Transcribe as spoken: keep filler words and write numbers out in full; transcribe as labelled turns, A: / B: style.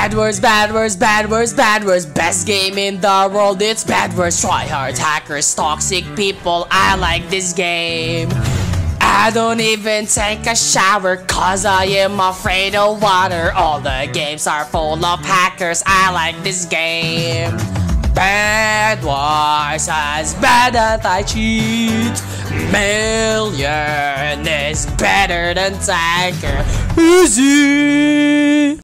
A: Bedwars, Bedwars, Bedwars, Bedwars, best game in the world. It's Bedwars. Tryhard hackers, toxic people. I like this game. I don't even take a shower cause I am afraid of water. All the games are full of hackers. I like this game. Bedwars as bad as I cheat. Milyon is better than Tiger. Easy.